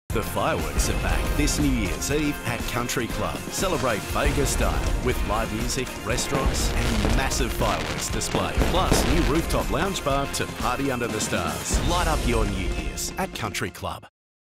The fireworks are back this New Year's Eve at Country Club. Celebrate Vegas style with live music, restaurants and massive fireworks display. Plus new rooftop lounge bar to party under the stars. Light up your New Year's at Country Club.